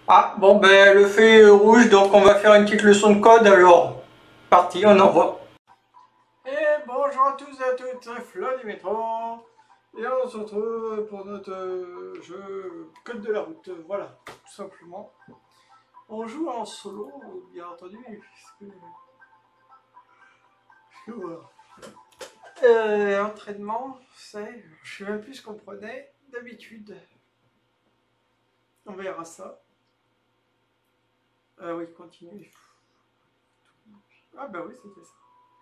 Ah, bon, ben, le feu est rouge, donc on va faire une petite leçon de code, alors. Parti, on envoie. Et bonjour à tous et à toutes, c'est Flo du métro. Et on se retrouve pour notre jeu Code de la route. Voilà, tout simplement. On joue en solo, bien entendu, puisque voilà. Entraînement, c'est. Je sais même plus ce qu'on prenait d'habitude. On verra ça. Ah oui, continue. Ah bah oui, c'était ça.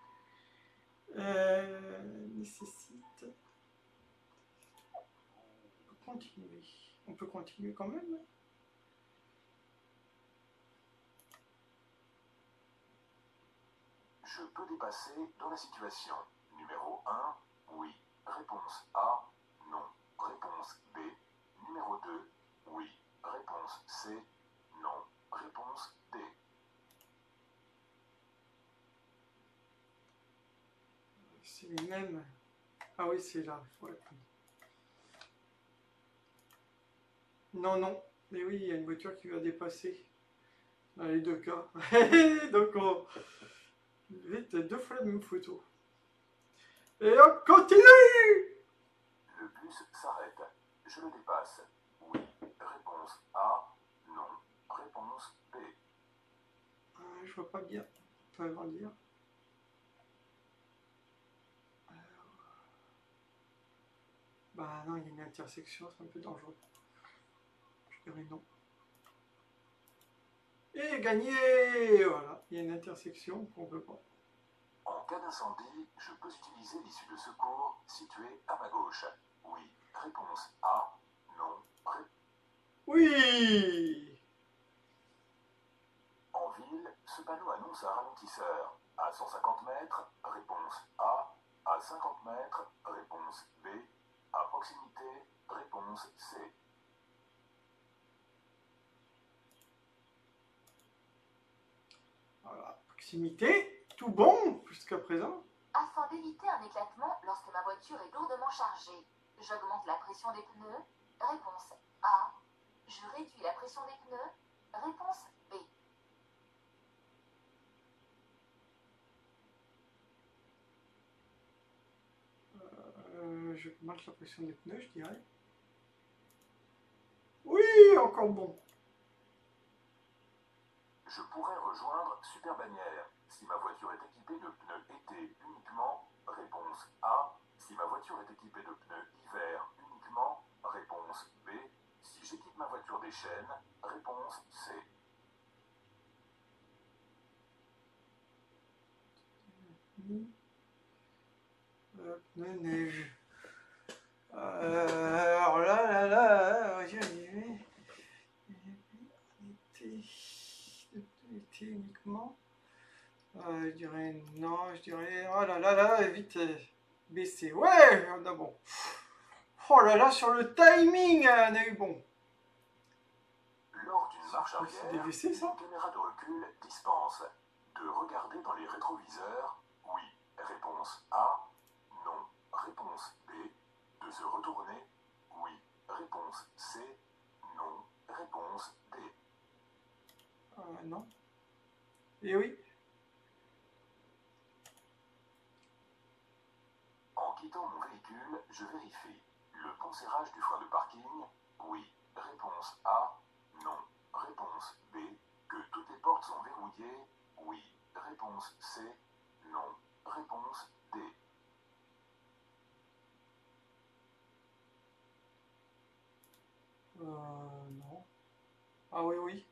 Nécessite. Continuer. On peut continuer quand même. Je peux dépasser dans la situation. Numéro 1, oui. Réponse A, non. Réponse B, numéro 2, oui. Réponse C, non. Réponse D. C'est les mêmes. Ah oui, c'est là. Ouais. Non, non. Mais oui, il y a une voiture qui va dépasser. Dans les deux cas. Donc on. Vite, deux fois la même photo. Et on continue. Le bus s'arrête. Je le dépasse. Oui. Réponse A, non. Réponse B. Je vois pas bien. On peut agrandir. Bah non, il y a une intersection, c'est un peu dangereux. Je dirais non. Et gagné. Voilà, il y a une intersection qu'on peut pas. En cas d'incendie, je peux utiliser l'issue de secours située à ma gauche. Oui. Réponse A, non. Oui. En ville, ce panneau annonce un ralentisseur. À 150 mètres, réponse A. À 50 mètres, réponse B. À proximité, réponse C. Voilà, proximité, tout bon jusqu'à présent. Afin d'éviter un éclatement lorsque ma voiture est lourdement chargée, j'augmente la pression des pneus. Réponse A. Je réduis la pression des pneus. Réponse B. Je monte la pression des pneus, je dirais. Oui, encore bon. Je pourrais rejoindre Super Bannière si ma voiture est équipée de pneus été uniquement. Réponse A. Si ma voiture est équipée de pneus hiver uniquement. Réponse B. Si j'équipe ma voiture des chaînes. Réponse C. Pneus neige. Alors là, j'ai été uniquement. Je dirais non, je dirais. Oh là, vite baisser. Ouais, on a bon. Oh là là, sur le timing, on a eu bon. Lors d'une marche arrière, des WC, ça une caméra de recul dispense de regarder dans les rétroviseurs. Oui. Réponse A. Non. Réponse B. De se retourner. Oui. Réponse C. Non. Réponse D. Non. Et oui. En quittant mon véhicule, je vérifie. Le bon serrage du frein de parking. Oui. Réponse A. Non. Réponse B. Que toutes les portes sont verrouillées. Oui. Réponse C. Non. Réponse D. Non. Ah oui, oui.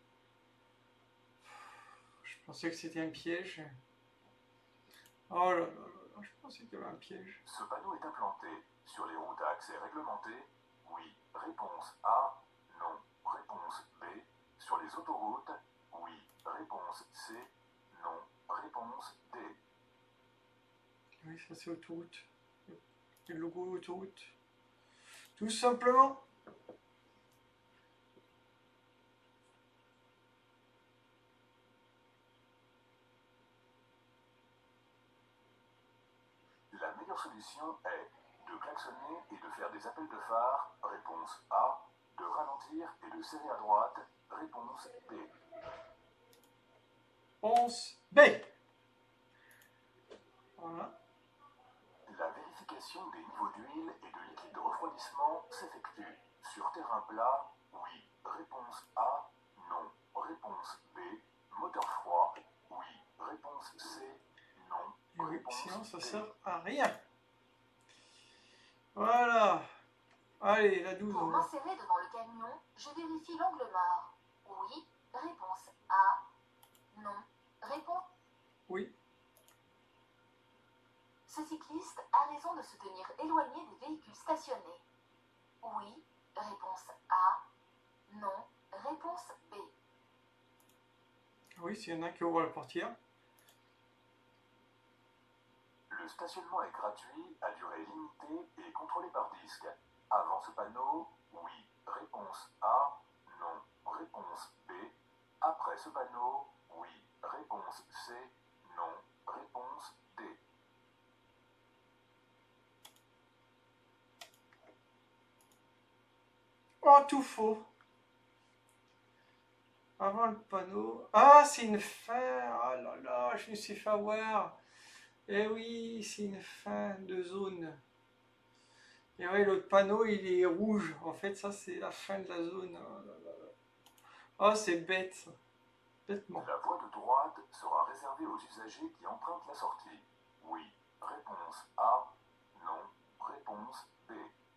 Je pensais que c'était un piège. Oh là là là, je pensais qu'il y avait un piège. Ce panneau est implanté sur les routes à accès réglementé. Oui. Réponse A. Non. Réponse B. Sur les autoroutes. Oui. Réponse C. Non. Réponse D. Oui, ça c'est autoroute. Le logo autoroute. Tout simplement. La meilleure solution est de klaxonner et de faire des appels de phare. Réponse A. De ralentir et de serrer à droite. Réponse B. Réponse B. Voilà. La vérification des niveaux d'huile et de liquide de refroidissement s'effectue sur terrain plat, oui. Réponse A, non. Réponse B, moteur froid, oui. Réponse C, non. Et oui, Réponse sinon ça D. sert à rien. Voilà. Allez, la 12. Pour m'insérer devant le camion, je vérifie l'angle mort. Oui. Réponse A. Non. Réponse. Oui. Ce cycliste a raison de se tenir éloigné des véhicules stationnés. Oui. Réponse A. Non. Réponse B. Oui, s'il y en a qui ouvrent la portière. Le stationnement est gratuit, à durée limitée et contrôlé par disque. Avant ce panneau, oui. Réponse A, non. Réponse B. Après ce panneau, oui. Réponse C, non. Réponse D. Oh, tout faux. Avant le panneau. Ah, c'est une fin. Oh là là, je me suis fait avoir. Eh oui, c'est une fin de zone. Et ouais, l'autre panneau, il est rouge. En fait, ça, c'est la fin de la zone. Oh là là là. Oh, c'est bête, ça. Bêtement. La voie de droite sera réservée aux usagers qui empruntent la sortie. Oui. Réponse A, non. Réponse B.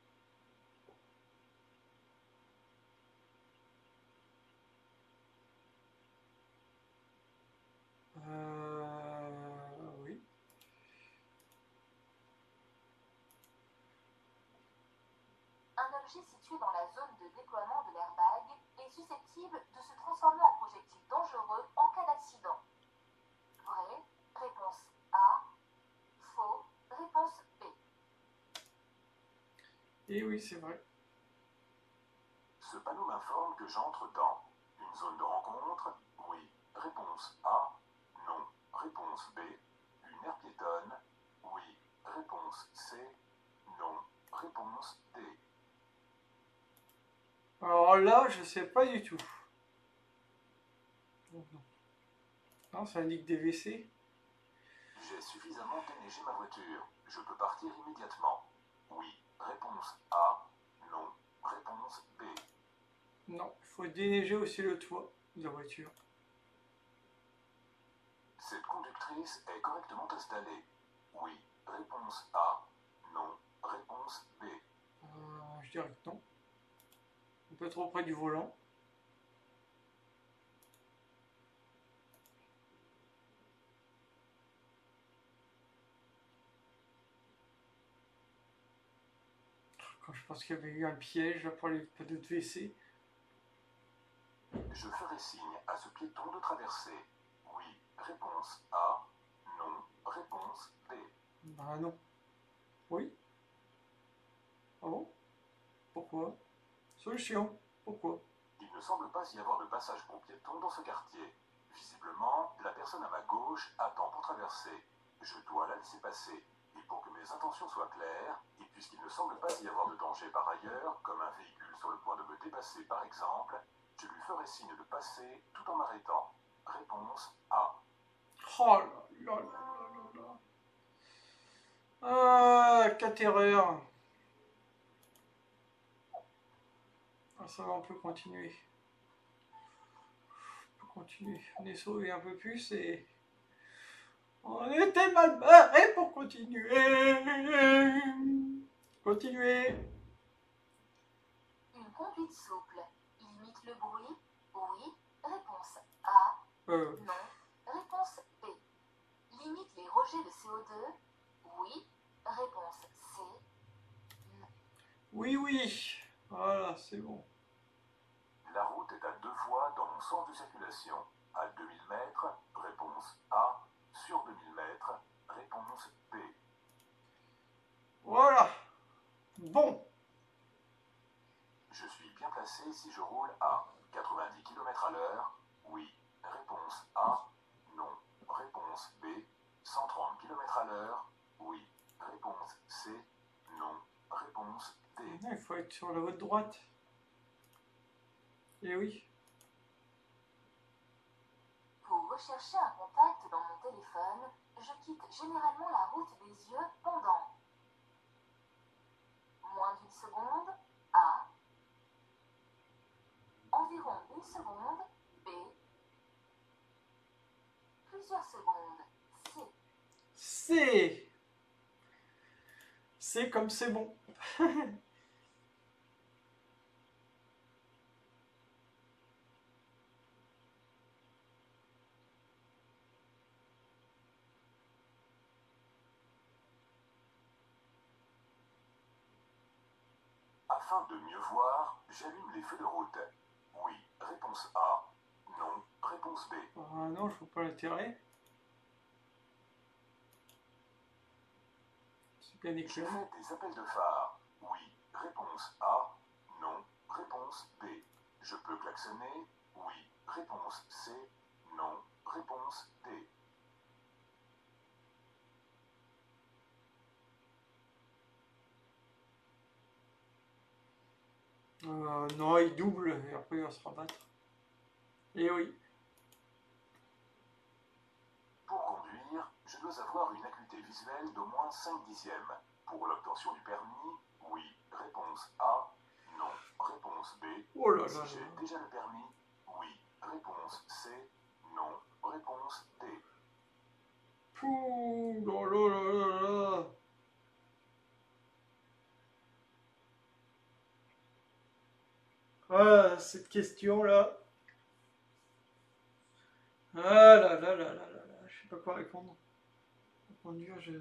Oui. Un objet situé dans la zone de déploiement de l'airbag est susceptible de se transformer en projectile dangereux en cas d'accident. Vrai. Réponse A. Faux. Réponse B. Et oui, c'est vrai. Ce panneau m'informe que j'entre dans une zone de rencontre. Oui. Réponse A. Non. Réponse B. Une aire piétonne. Oui. Réponse C. Non. Réponse D. Alors là, je sais pas du tout. Non, ça indique des WC. J'ai suffisamment déneigé ma voiture. Je peux partir immédiatement. Oui. Réponse A. Non. Réponse B. Non, il faut déneiger aussi le toit de la voiture. Cette conductrice est correctement installée. Oui. Réponse A. Non. Réponse B. Je dirais que non. Un peu trop près du volant. Quand je pense qu'il y avait eu un piège là, pour les panneaux de WC. Je ferai signe à ce piéton de traverser. Oui. Réponse A. Non. Réponse B. Bah non. Oui. Ah bon? Pourquoi? Solution. Pourquoi? Il ne semble pas y avoir de passage pour piétons dans ce quartier. Visiblement, la personne à ma gauche attend pour traverser. Je dois la laisser passer. Et pour que mes intentions soient claires, et puisqu'il ne semble pas y avoir de danger par ailleurs, comme un véhicule sur le point de me dépasser par exemple, je lui ferai signe de passer tout en m'arrêtant. Réponse A. Oh là là là là là. Ah, quelle terreur. Ah, ça va, on peut continuer. On peut continuer. On est sauvé un peu plus et... On était mal barré pour continuer. Continuez. Une conduite souple. Limite le bruit. Oui. Réponse A. Non. Réponse B. Limite les rejets de CO2. Oui. Réponse C. Non. Oui, oui. Voilà, c'est bon. La route est à 2 voies dans mon sens de circulation. À 2000 mètres, réponse A. Sur 2000 mètres, réponse B. Voilà. Bon. Je suis bien placé si je roule à 90 km/h. Oui. Réponse A. Non. Réponse B. 130 km/h. Oui. Réponse C. Non. Réponse D. Il faut être sur la voie de droite. Et oui. rechercher un contact dans mon téléphone, je quitte généralement la route des yeux pendant moins d'une seconde, A. Environ une seconde, B. Plusieurs secondes, C. C'est comme c'est bon. Afin de mieux voir, j'allume les feux de route. Oui, réponse A. Non, réponse B. Ah non, je vois pas l'intérêt. C'est bien Je éclairé. fais des appels de phare. Oui, réponse A. Non, réponse B. Je peux klaxonner. Oui, réponse C. Non, réponse D. Non, il double et après il va se rabattre. Et oui. Pour conduire, je dois avoir une acuité visuelle d'au moins 5 dixièmes. Pour l'obtention du permis, oui, réponse A. Non, réponse B. Oh là Si là j'ai là. déjà le permis, oui, réponse C. Non, réponse D. Pouh, là là là là là. Ah, cette question-là. Ah là là là là là là. Je sais pas quoi répondre. Conduire, j'ai...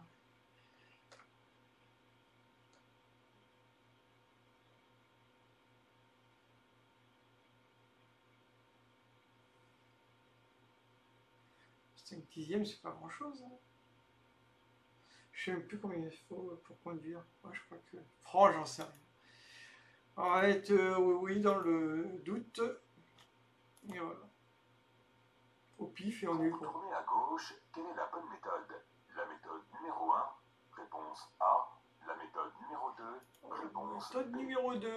Cinq dixièmes, c'est pas grand-chose. Hein. Je sais même plus combien il faut pour conduire. Moi, je crois que... Franchement, j'en sais rien. On va être oui dans le doute. Et voilà. Au pif et on est Pour bon. tourner à gauche, quelle est la bonne méthode? La méthode numéro 1, réponse A. La méthode numéro 2, réponse Méthode B. numéro 2.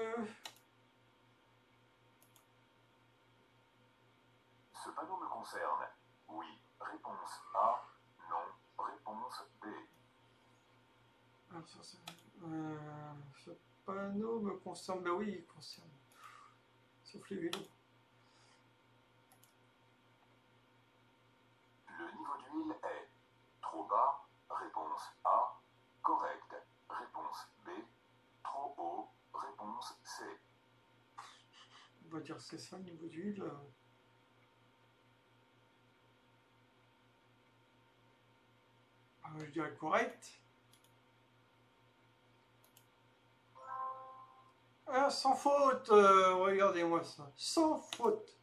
Ce panneau me concerne. Oui, réponse A. Non, réponse B. Alors, ce panneau me concerne. Ben oui, il concerne. Sauf les vélos. Le niveau d'huile est trop bas, réponse A. Correct, réponse B. Trop haut, réponse C. On va dire c'est ça, le niveau d'huile. Je dirais correct. Ah, sans faute. Regardez-moi ça. Sans faute.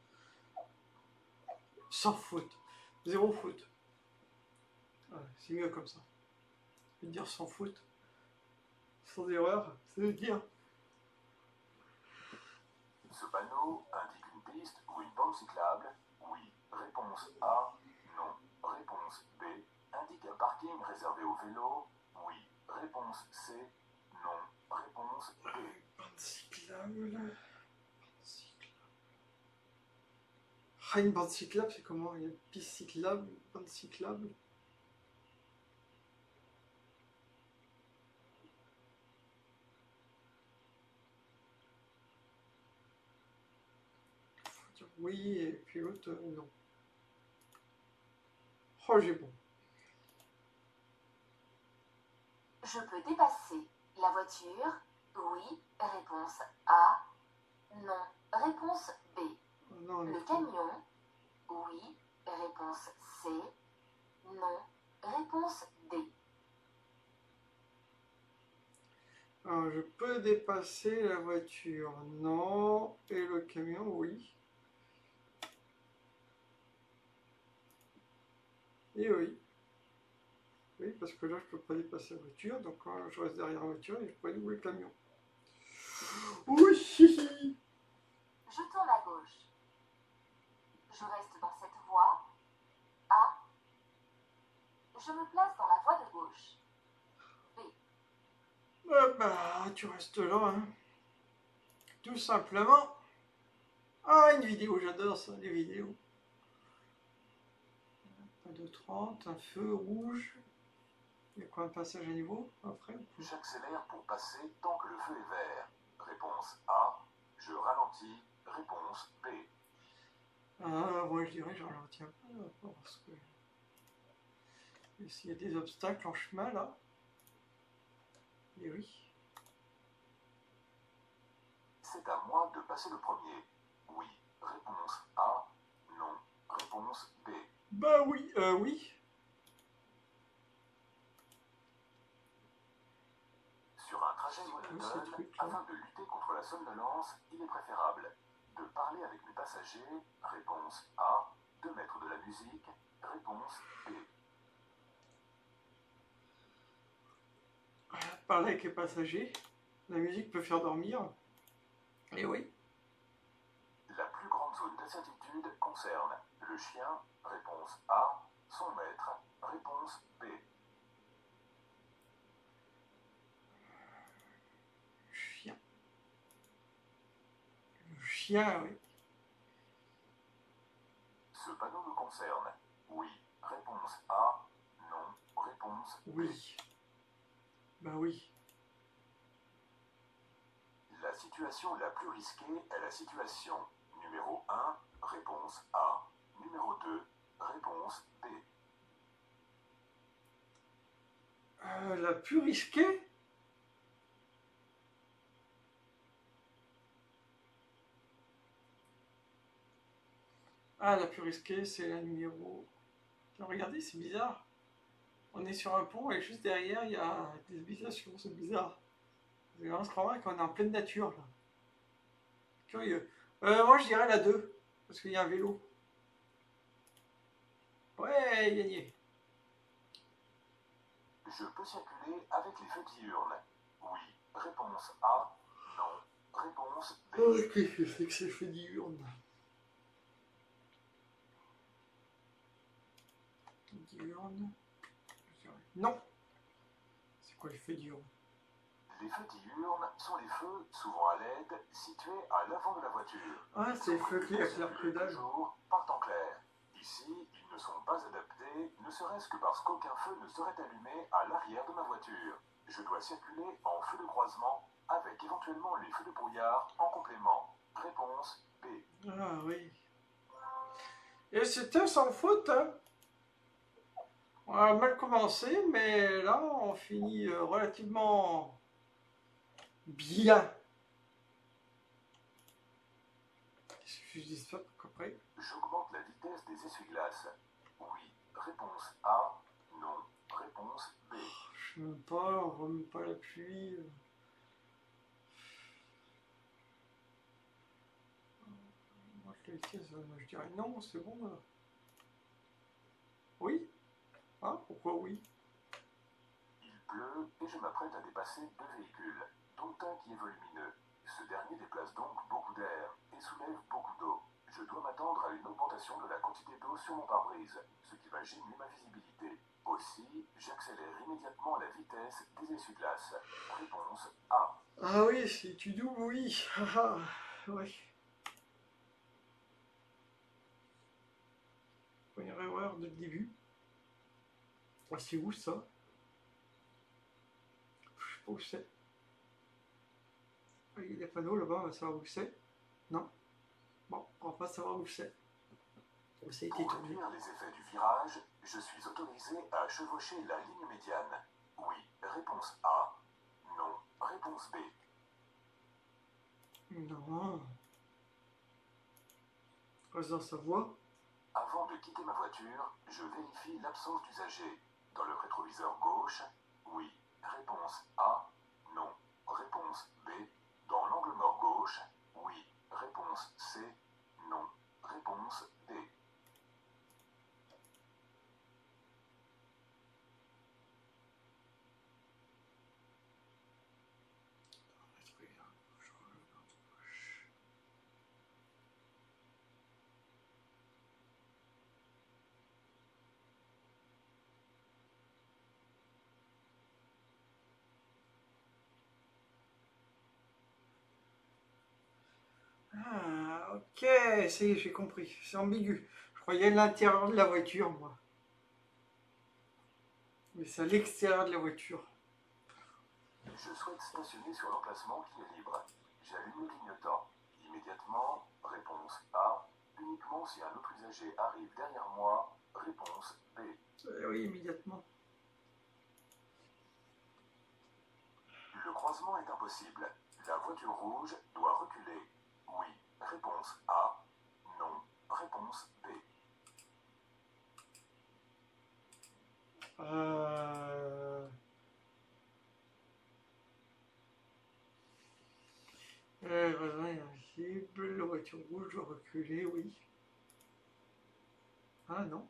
Sans faute. Zéro faute. Ouais, c'est mieux comme ça. Je veux dire sans faute. Sans erreur. Ça veut dire. Ce panneau indique une piste ou une bande cyclable. Oui, réponse A. Non, réponse B. Indique un parking réservé aux vélos. Oui, réponse C. Non, réponse D. Bande cyclable. Ah, une bande cyclable, c'est comment? Il y a une piste cyclable, une bande cyclable. Faut dire oui, et puis l'autre, non. Oh, j'ai bon. Je peux dépasser la voiture? Oui, réponse A. Non, réponse B. Oh, non, Le camion? Oui, réponse C. Non, réponse D. Alors, je peux dépasser la voiture? Non. Et le camion? Oui. Et oui. Oui, parce que là, je peux pas dépasser la voiture, donc quand je reste derrière la voiture, et je peux aller où le camion. Oui. Je tourne à gauche. Je reste dans cette voie. A. Je me place dans la voie de gauche. B. Bah, tu restes là, hein. Tout simplement. Ah, une vidéo, j'adore ça, les vidéos. 2,30, un feu rouge. Il y a quoi, un passage à niveau après? J'accélère pour passer tant que le feu est vert. Réponse A. Je ralentis. Réponse B. Moi je dirais je ralentis un peu là, parce que s'il y a des obstacles en chemin là. Et oui. C'est à moi de passer le premier. Oui. Réponse A. Non. Réponse B. Bah oui, oui. Sur un trajet monotone, afin de lutter contre la somnolence, il est préférable de parler avec mes passagers. Réponse A. De mettre de la musique. Réponse B. Parler avec les passagers. La musique peut faire dormir. Et oui. La plus grande zone d'incertitude concerne le chien. Réponse A. Son maître. Réponse B. Chien. Le chien, oui. Ce panneau me concerne. Oui. Réponse A. Non. Réponse B. Oui. Bah oui. La situation la plus risquée est la situation numéro 1. Réponse A. Numéro 2. Réponse B. La plus risquée? Ah, la plus risquée, c'est la numéro... Regardez, c'est bizarre. On est sur un pont et juste derrière, il y a des habitations, c'est bizarre. On se croirait qu'on est en pleine nature, là. Curieux. Moi, je dirais la 2, parce qu'il y a un vélo. Ouais, gagné. Je peux circuler avec les feux diurnes. Oui. Réponse A. Non. Réponse B. Qu'est-ce que c'est que ces feux diurnes? Diurnes. Non. C'est quoi les feux diurnes? Les feux diurnes sont les feux, souvent à LED, situés à l'avant de la voiture. Ah, c'est les feux qui éclairent que dalle. Toujours par temps clair. Ici, ils ne sont pas adaptés, ne serait-ce que parce qu'aucun feu ne serait allumé à l'arrière de ma voiture. Je dois circuler en feu de croisement, avec éventuellement les feux de brouillard en complément. Réponse B. Ah oui. Et c'était sans faute, hein. On a mal commencé, mais là, on finit relativement bien. Je dis ça après. J'augmente la vitesse des essuie-glaces. Oui. Réponse A. Non. Réponse B. Je sais même pas, on voit même pas la pluie. Moi, je dirais non, c'est bon là. Oui? Ah, pourquoi oui? Il pleut et je m'apprête à dépasser deux véhicules, dont un qui est volumineux. Ce dernier déplace donc beaucoup d'air et soulève beaucoup d'eau. Je dois m'attendre à une augmentation de la quantité d'eau sur mon pare-brise, ce qui va gêner ma visibilité. Aussi, j'accélère immédiatement la vitesse des essuie-glaces. Réponse A. Ah oui, si tu doubles, oui. Ah, oui. Première erreur dès le début. Ah, c'est où ça? Je sais pas où c'est. Ah, il y a des panneaux là-bas, on va savoir où c'est. Non. Bon, on va pas savoir où c'est. Où ça a été Pour tourné. réduire les effets du virage, je suis autorisé à chevaucher la ligne médiane. Oui. Réponse A. Non. Réponse B. Non. Reste dans sa voie. Avant de quitter ma voiture, je vérifie l'absence d'usager. Dans le rétroviseur gauche, oui. Réponse A, non. Réponse B, dans l'angle mort gauche, oui. Réponse C, non. Réponse D. Ah, ok, ça y est, j'ai compris. C'est ambigu. Je croyais l'intérieur de la voiture, moi. Mais c'est à l'extérieur de la voiture. Je souhaite stationner sur l'emplacement qui est libre. J'allume le clignotant. Immédiatement, réponse A. Uniquement si un autre usager arrive derrière moi. Réponse B. Oui, immédiatement. Le croisement est impossible. La voiture rouge doit reculer. Oui. Réponse A. Non. Réponse B. Raison irréversible, la voiture rouge doit reculer, oui. Ah non.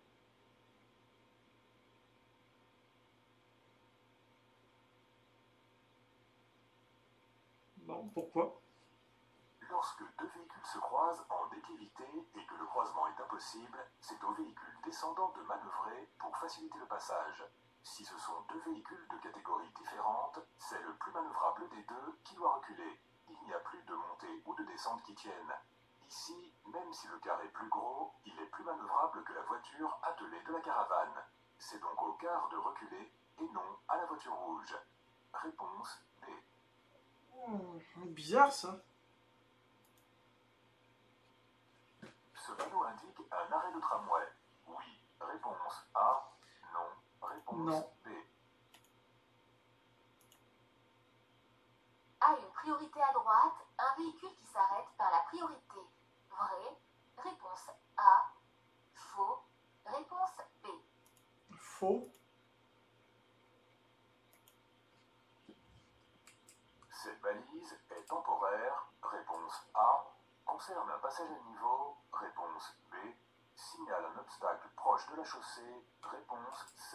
Bon, pourquoi? Lorsque deux véhicules se croisent en déclivité et que le croisement est impossible, c'est au véhicule descendant de manœuvrer pour faciliter le passage. Si ce sont deux véhicules de catégories différentes, c'est le plus manœuvrable des deux qui doit reculer. Il n'y a plus de montée ou de descente qui tiennent. Ici, même si le car est plus gros, il est plus manœuvrable que la voiture attelée de la caravane. C'est donc au car de reculer et non à la voiture rouge. Réponse B. Bizarre ça. Ce panneau indique un arrêt de tramway. Oui. Réponse A. Non. Réponse Non. B. A une priorité à droite, un véhicule qui s'arrête par la priorité. Vrai. Réponse A. Faux. Réponse B. Faux. Cette balise est temporaire. Réponse A. Concerne un passage à niveau. Réponse B. Signale un obstacle proche de la chaussée. Réponse C.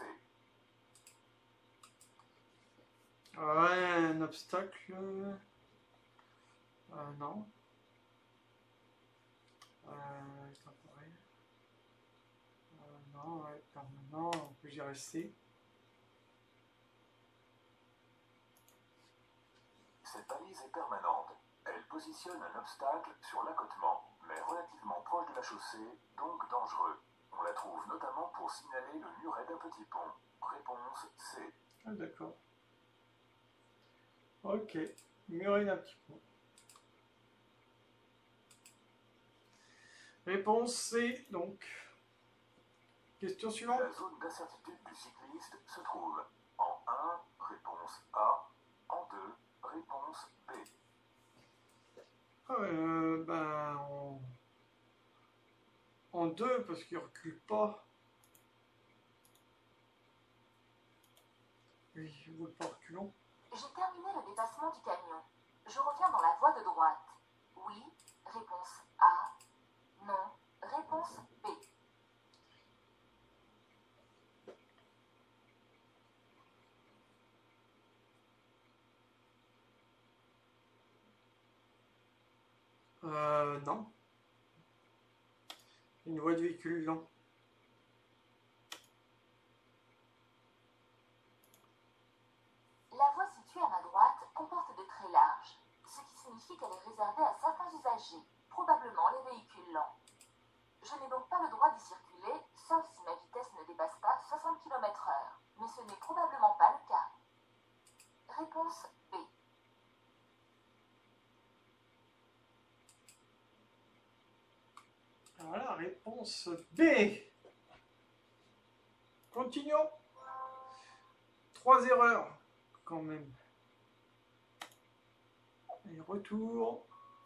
Ouais, un obstacle. Non. Temporaire. Non, ouais, permanent, on peut gérer C. Cette balise est permanente. Elle positionne un obstacle sur l'accotement, mais relativement proche de la chaussée, donc dangereux. On la trouve notamment pour signaler le muret d'un petit pont. Réponse C. Ah d'accord. Ok, muret d'un petit peu. Réponse C, donc. Question suivante. La zone d'incertitude du cycliste se trouve en 1, réponse A, en 2, réponse B. En 2, parce qu'il recule pas. Oui, je ne veux pas reculons. J'ai terminé le dépassement du camion. Je reviens dans la voie de droite. Oui. Réponse A. Non. Réponse B. Non. Une voie de véhicule lent. La voie située à ma droite comporte de traits larges, ce qui signifie qu'elle est réservée à certains usagers, probablement les véhicules lents. Je n'ai donc pas le droit d'y circuler, sauf si ma vitesse ne dépasse pas 60 km/h, mais ce n'est probablement pas le cas. Réponse B. Voilà, réponse B. Continuons. 3 erreurs, quand même. Et retour.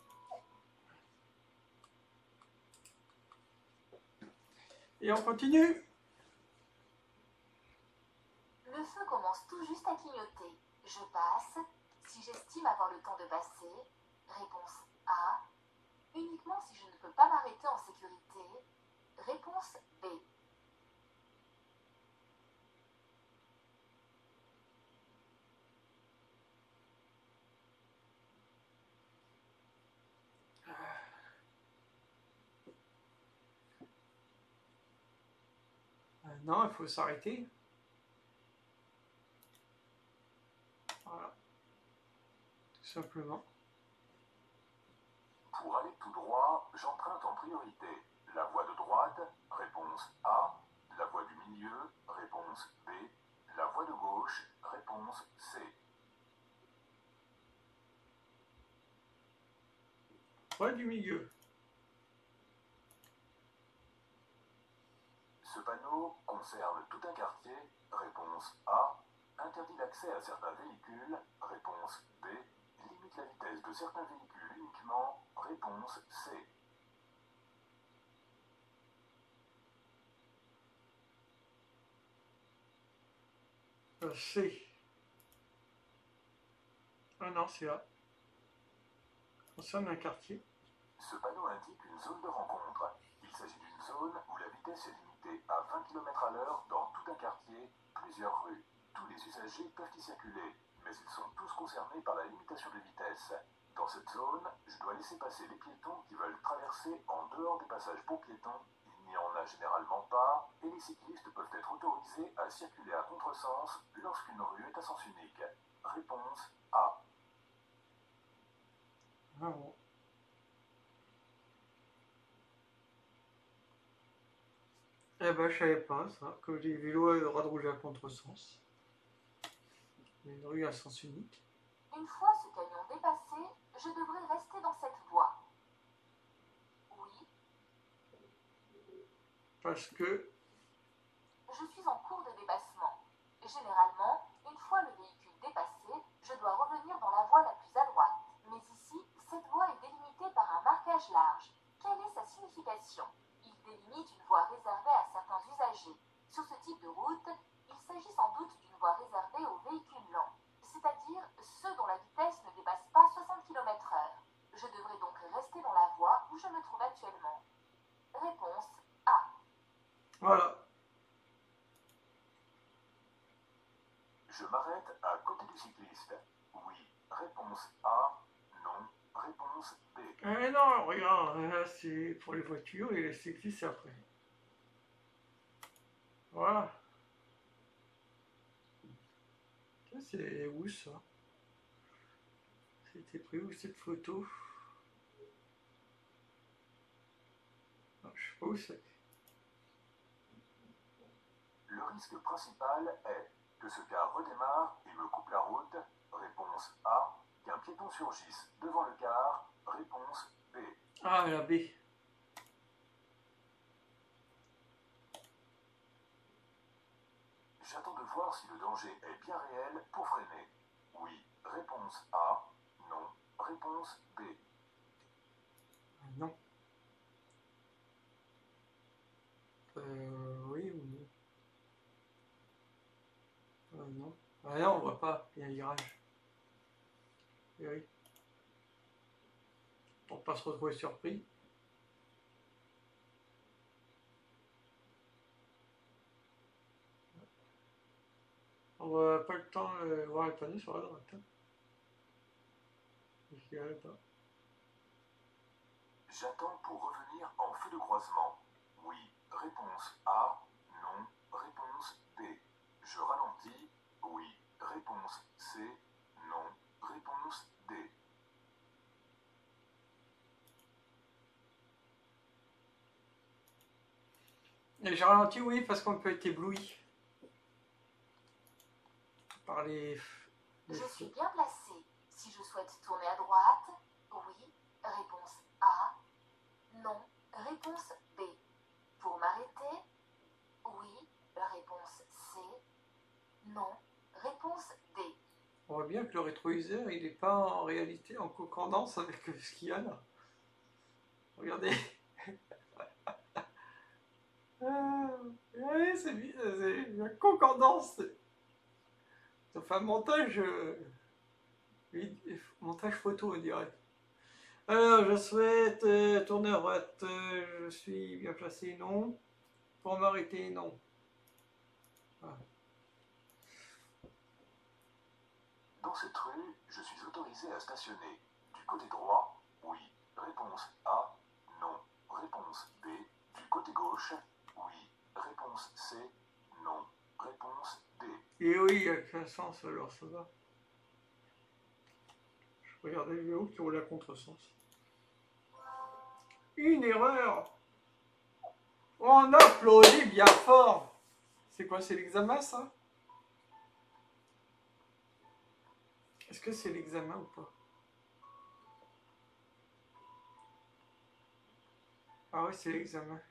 Et on continue. Le feu commence tout juste à clignoter. Je passe, si j'estime avoir le temps de passer. Réponse A. Uniquement si je ne peux pas m'arrêter en sécurité. Réponse B. Non, il faut s'arrêter. Voilà. Tout simplement. Pour aller tout droit, j'emprunte en priorité la voie de droite, réponse A, la voie du milieu, réponse B, la voie voie de gauche, réponse C. Voie du milieu. Ce panneau concerne tout un quartier, réponse A. Interdit l'accès à certains véhicules, réponse B. Limite la vitesse de certains véhicules uniquement, réponse C. C. Ah non, c'est A. Concerne un quartier. Ce panneau indique une zone de rencontre. Il s'agit d'une zone où la vitesse est limitée à 20 km/h dans tout un quartier, plusieurs rues. Tous les usagers peuvent y circuler, mais ils sont tous concernés par la limitation de vitesse. Dans cette zone, je dois laisser passer les piétons qui veulent traverser en dehors des passages pour piétons. Il n'y en a généralement pas, et les cyclistes peuvent être autorisés à circuler à contresens lorsqu'une rue est à sens unique. Réponse A. Ah bon. Eh ben, je savais pas ça, que les vélos avaient le droit de rouler à contresens. Une rue à sens unique. Une fois ce camion dépassé, je devrais rester dans cette voie. Oui. Parce que... Je suis en cours de dépassement. Généralement, une fois le véhicule dépassé, je dois revenir dans la voie la plus à droite. Mais ici, cette voie est délimitée par un marquage large. Quelle est sa signification? Il délimite une voie réservée à certains usagers. Sur ce type de route, il s'agit sans doute d'une voie réservée aux véhicules lents, c'est-à-dire ceux dont la vitesse ne dépasse pas 60 km/h. Je devrais donc rester dans la voie où je me trouve actuellement. Réponse A. Voilà. Je m'arrête à côté du cycliste. Oui. Réponse A. Non. Réponse B. Eh non, regarde, là c'est pour les voitures et les cyclistes après. Voilà. C'est où ça? C'était pris où cette photo? Non, je sais pas où c'est. Le risque principal est que ce car redémarre et me coupe la route. Réponse A. Qu'un piéton surgisse devant le car. Réponse B. Ah, la B. J'attends de voir si le danger est bien réel pour freiner. Oui. Réponse A. Non. Réponse B. Non. Oui ou non? Non. Ah non, on voit pas, il y a un virage. Et oui. Pour pas se retrouver surpris. On va pas le temps de voir le panneau sur la droite. Hein. Qu'est-ce qu'il y a là-bas? J'attends pour revenir en feu de croisement. Oui. Réponse A. Non. Réponse B. Je ralentis. Oui. Réponse C. Non. Réponse D. Et j'ai ralenti, oui, parce qu'on peut être ébloui par les... Je suis bien placé. Si je souhaite tourner à droite, oui. Réponse A. Non. Réponse B. Pour m'arrêter, oui. Réponse C. Non. Réponse D. On voit bien que le rétroviseur, il n'est pas en réalité en concordance avec ce qu'il y a là. Regardez. Oui, c'est la concordance. Enfin, montage photo, on dirait. Alors, je souhaite tourner à droite. Je suis bien placé, non. Pour m'arrêter, non. Voilà. Dans cette rue, je suis autorisé à stationner. Du côté droit, oui. Réponse A. Non. Réponse B. Du côté gauche, oui. Réponse C. Non. Réponse D. Et oui, il n'y a qu'un sens, alors ça va. Je regardais les vélos qui roulent à contresens. Une erreur. On applaudit bien fort. C'est quoi, c'est l'examen, ça? Est-ce que c'est l'examen ou pas? Ah oui, c'est l'examen.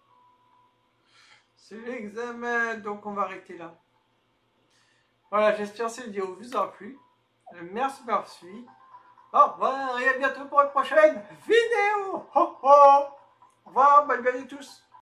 C'est l'examen, donc on va arrêter là. Voilà, j'espère que cette vidéo vous a plu. Merci d'avoir suivi. Au revoir et à bientôt pour une prochaine vidéo. Au revoir, bonne journée à tous.